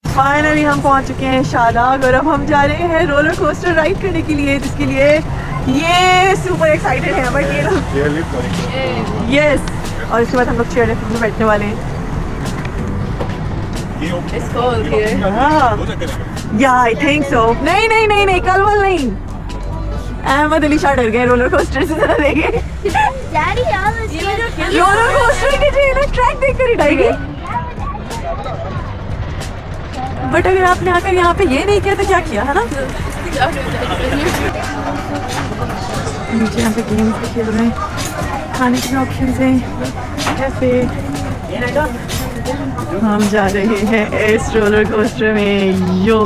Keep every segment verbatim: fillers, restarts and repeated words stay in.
Finally हम पहुंच चुके हैं शादाब और अब हम जा रहे हैं रोलर कोस्टर राइड करने के लिए, जिसके लिए ये सुपर एक्साइटेड है बट ये लोग यस। और इसके बाद हम लोग चेयर लिफ्ट में बैठने वाले हैं। या आई थिंक सो। नहीं नहीं नहीं नहीं कल वाल नहीं, अहमद अली शाह डर गए रोलर कोस्टर से ज़रा देखे। रोलर कोस्टर के जो ट्रैक देख कर ही डर गए। बट अगर आपने आकर यहाँ पे ये नहीं किया तो क्या किया है ना। नीचे यहाँ पे गेम्स भी खेल रहे हैं, खाने के ऑप्शन हैं जैसे। हम जा रहे हैं इस रोलर कोस्टर में। यो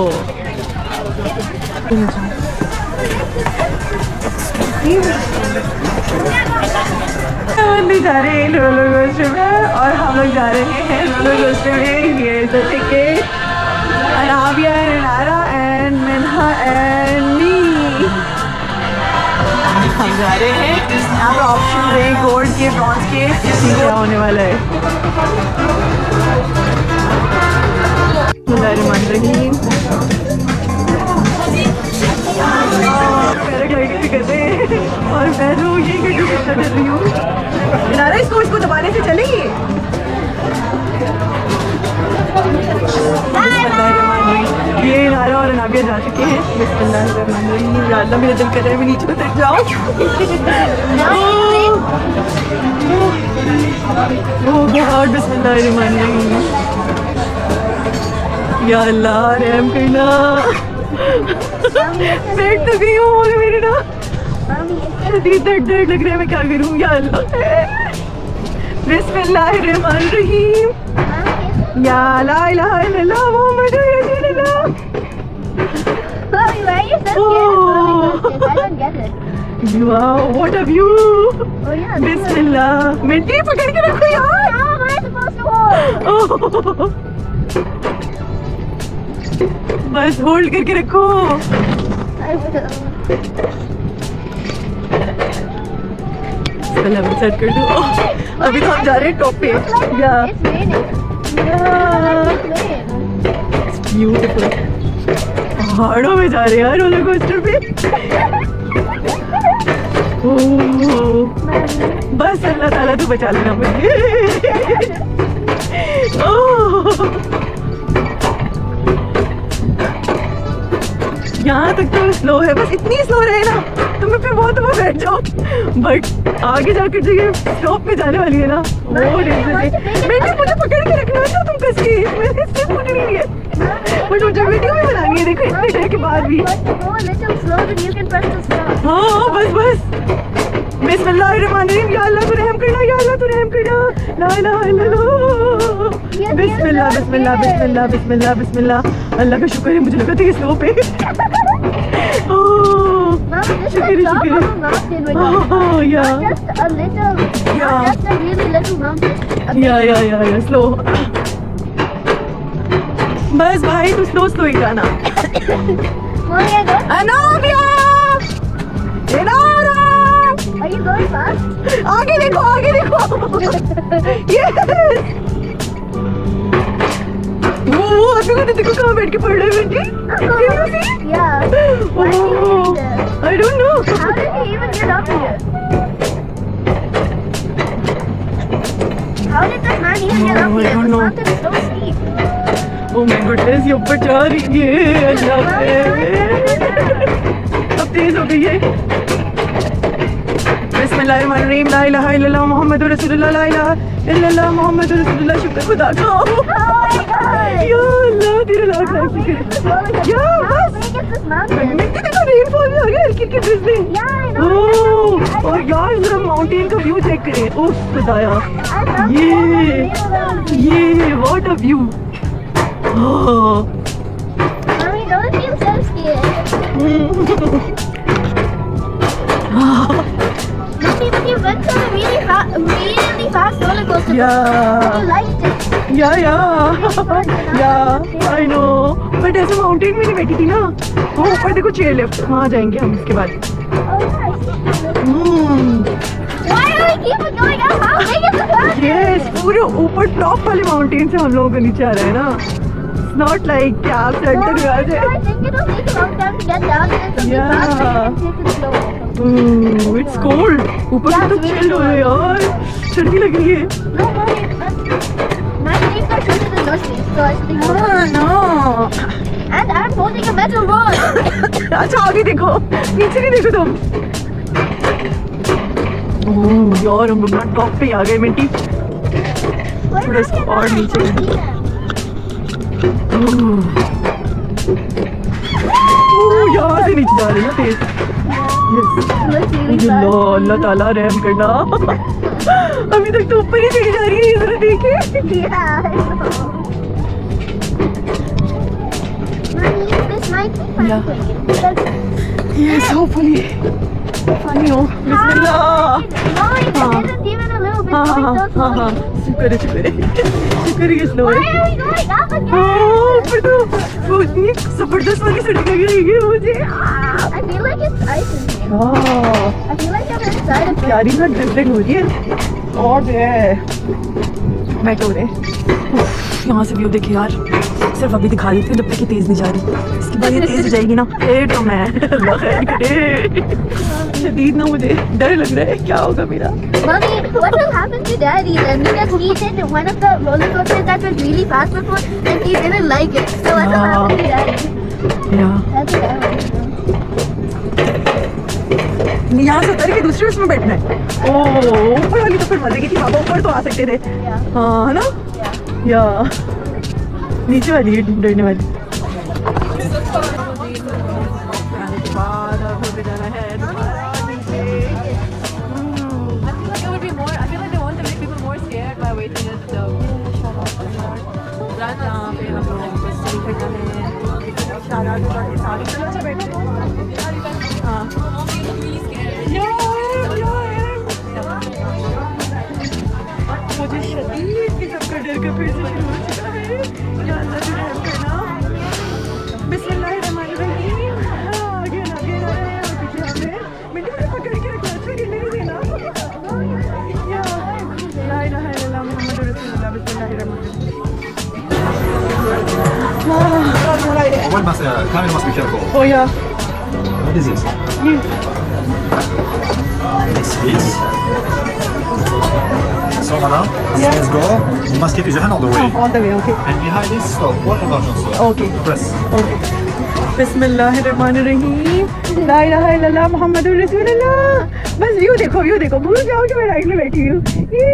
जा रहे हैं रोलर कोस्टर में और हम लोग जा रहे हैं रोलर कोस्टर में। ये the ticket Arabia and Nara and Minha and me। हम जा रहे हैं, यहाँ पे ऑप्शन है गोल्ड के, ब्रॉन्ज के, क्या होने वाला है। पैराग्लाइडिंग भी करते हैं और मैं तो ये गड्ढू कितना कर रही हूँ। नारा इसको इसको दबाने से चलेगी। ये नारा और अनाबिया जा चुके हैं। बिस्मिल्लाहिर्रहमानिर्रहीम। या अल्लाह मेरा दिल कर रहा है मैं नीचे उतर जाऊँ। ओह गॉड बिस्मिल्लाहिर्रहमानिर्रहीम। या अल्लाह रहम करना। बैठ तो गई हूँ मेरे ना दर्द दर्द लग रहा है, मैं क्या करूँ। या अल्लाह बिस्मिल्लाहिर्रहमानिर्रहीम। या ला इलाहा इल्लल्लाह मुहम्मदुर रसूलुल्लाह। Wow what a view. बिस्मिल्लाह। मिनटी पकड़ के रखो यार। बस होल्ड करके रखो। सेट कर दो। अभी तो हम जा रहे हैं टॉप पे। या ब्यूटीफुल। पहाड़ों में जा रहे हैं यार रोलर कोस्टर पे। ओह बस अल्लाह ताला तो बचा लेना मुझे। यहाँ तक तो स्लो है, बस इतनी स्लो रहे ना तो मैं फिर बहुत दफा बैठ जाऊँ। बट आगे जाकर जो ये स्टॉप पे जाने वाली है ना वो मैंने मुझे पकड़ के रखना है ना तुम कस के। मैंने इससे पकड़ी नहीं है बट मुझे वीडियो भी बनानी है। देखो इतने डर के बाद भी। हाँ बस बस बिस्मिल्लाहिर्रहमानिर्रहीम। या अल्लाह तू रहम करना, या अल्लाह तू रहम करना। ला इलाहा इल्लल्लाह। बिस्मिल्लाह बिस्मिल्लाह बिस्मिल्लाह बिस्मिल्लाह बिस्मिल्लाह। अल्लाह का शुक्र है मुझे लगा था ये स्लो पे। शुक्र शुक्र। या या या या स्लो। बस भाई तू स्लो स्लो ही जाना। Anabia Are you going fast? आगे देखो आगे देखो। yes! वो अभी को देखो कहाँ बैठ के पढ़ रहे हैं बेटी। Yeah. Oh, I don't know. How did he even get up here? How did that man even get up here? The mountain is so steep. Oh my goodness, ये ऊपर जा रही है। अल्लाह अब तेज हो गई है। बिस्मिल्लाहिर्रहमानिर्रहीम। ला इलाहा इल्लल्लाह मुहम्मदुर रसूलुल्लाह। ला इलाहा इल्लल्लाह मुहम्मदुर रसूलुल्लाह। शुक्र खुदा का। या अल्लाह तेरा लाख लाख शुक्र। या बस मिट्टी देखो रेनफॉल भी आ गया हल्की हल्की ड्रिजलिंग। ओह और यार जरा माउंटेन का व्यू चेक करें। ओह खुदाया ये ये what a view. Mommy, don't feel so scared. But you went on a really fast, really fast roller coaster. Yeah. You liked it. Yeah, yeah, yeah. I know. But ऐसे mountain में नहीं बैठी थी ना। वो ऊपर देखो चेयर लिफ्ट, वहाँ जाएंगे हम इसके बाद। Oh, nice. Hmm. Why do we keep on going up? How big is the mountain? Yes, पूरे ऊपर टॉप वाले माउंटेन से हम लोगों को नीचे आ रहे हैं ना। It's not like क्या आप सेंटर में आ जाए. I think it'll take a long time to get down and then something Yeah. faster and take it slow. Ooh, it's cold. ऊपर से तो chill हो रहा है यार. सर्दी लग रही है. No, mommy, that's- my sleeves are shorter than your sleeves, so I should be more. Ah, no. And I'm holding a metal rod. अच्छा आगे देखो, नीचे नहीं देखो तुम. ओह यार हम लोग टॉप पे आ गए मिंटी. थोड़ा इसको और नीचे. ओह यहाँ से नीचे जा रही है ना तेज. यस. अल्लाह अल्लाह ताला रहम करना. अभी तक तो ऊपर ही चढ़ी जा रही है. जरा देखे. Yeah. Yes, hopefully. Funny हो. बिस्मिल्लाह. No, it isn't even a little bit. हाँ हाँ Going हाँ so हाँ हाँ. slowly. शुक्र है शुक्र है. शुक्र है स्लो Why है. are we going up again? Oh पर तो वो इतनी जबरदस्त वाली सड़क लग रही है मुझे. I feel like it's ice in here. हाँ. I feel like I'm inside of it. प्यारी ना ड्रिफ्टिंग हो रही है. और जो है मेट्रो है. यहाँ से व्यू देखे यार. सिर्फ अभी दिखा देती हूँ जब तक ये तेज नहीं जा रही. इसके बाद ये तेज हो जाएगी ना फिर तो मैं अल्लाह खैर करे. शदीद ना मुझे डर लग रहा है क्या होगा मेरा. Mommy, what will happen to Daddy then? Because he did one of the roller coasters that was really fast before, and he didn't like it. So what will happen to Daddy? या That's what I want to know. यहाँ से उतर के दूसरी उसमें बैठना है. ओह ऊपर वाली तो फिर मजे की थी. पापा ऊपर तो आ सकते थे. Yeah. हाँ है ना. Yeah. या नीचे वाली है डरने वाली. मुझे शदीद किस्म का डर का फिर से शुरू हो चुका है. या अल्लाह तू रहम करना. बिस्मिल्लाहिर्रहमानिर्रहीम. आगे ना आगे ना है और पीछे हमें मिनट में पकड़ के रखना. अच्छा गिरने नहीं देना. या ला इलाहा इल्लल्लाह मुहम्मदुर रसूलुल्लाह. बिस्मिल्लाहिर्रहमानिर्रहीम. One must, uh, Kamil must be careful. Oh yeah. What is this? This is. So now, Yeah. let's go. You must keep your hand on the way. On the way, okay. And behind this, stop. Water bottle, sir. Okay. Press. Okay. बिस्मिल्लाहिर्रहमानिर्रहीम. ला इलाहा इल्लल्लाह मुहम्मदुर रसूलुल्लाह. बस view देखो view देखो. भूल जाओ कि मैं राइट में बैठी हूँ.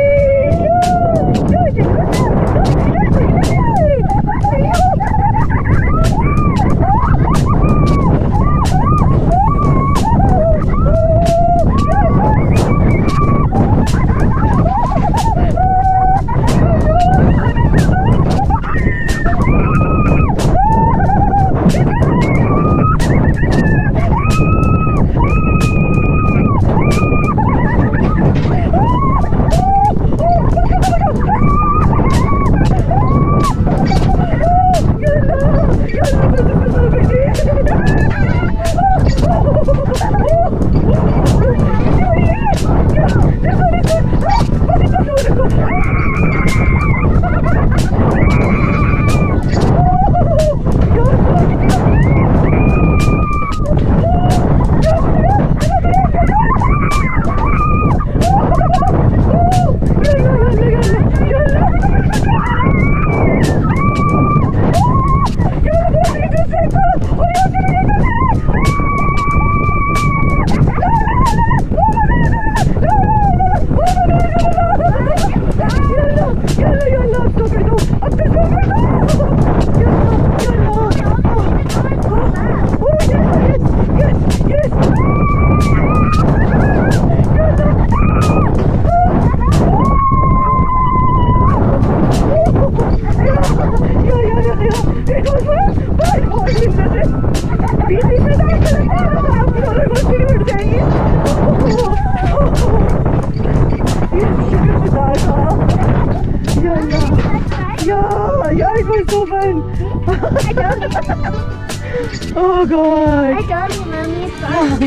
Oh god. I told you, mommy, it's fun.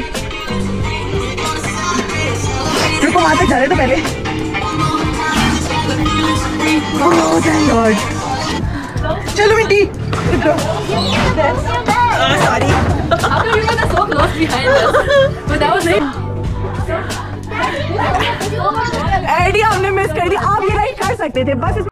रुको वहाँ तक जा रहे तो पहले. Oh thank God. चलो मिट्टी. सॉरी एडी हमने मिस कर दी। आप ये राइड कर सकते थे बस।